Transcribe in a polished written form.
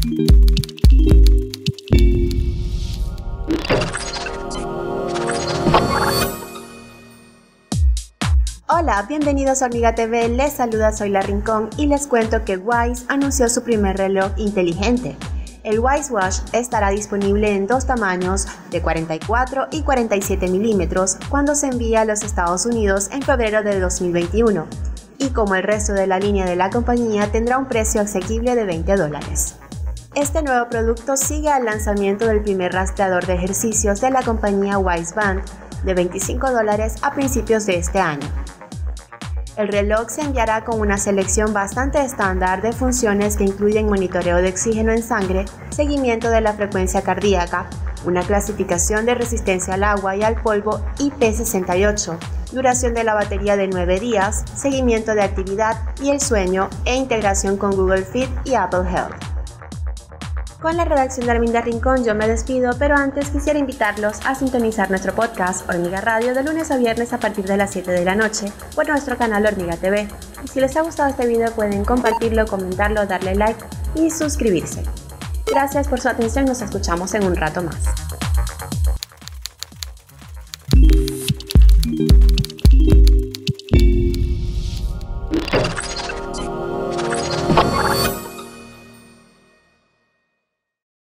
Hola, bienvenidos a Hormiga TV, les saluda Zoila Rincón y les cuento que Wyze anunció su primer reloj inteligente. El Wyze Watch estará disponible en dos tamaños de 44 y 47 milímetros cuando se envíe a los Estados Unidos en febrero de 2021 y como el resto de la línea de la compañía tendrá un precio asequible de $20. Este nuevo producto sigue al lanzamiento del primer rastreador de ejercicios de la compañía Wyze Band de $25 a principios de este año. El reloj se enviará con una selección bastante estándar de funciones que incluyen monitoreo de oxígeno en sangre, seguimiento de la frecuencia cardíaca, una clasificación de resistencia al agua y al polvo IP68, duración de la batería de 9 días, seguimiento de actividad y el sueño e integración con Google Fit y Apple Health. Con la redacción de Arminda Rincón yo me despido, pero antes quisiera invitarlos a sintonizar nuestro podcast Hormiga Radio de lunes a viernes a partir de las 7 de la noche por nuestro canal Hormiga TV. Y si les ha gustado este video pueden compartirlo, comentarlo, darle like y suscribirse. Gracias por su atención, nos escuchamos en un rato más.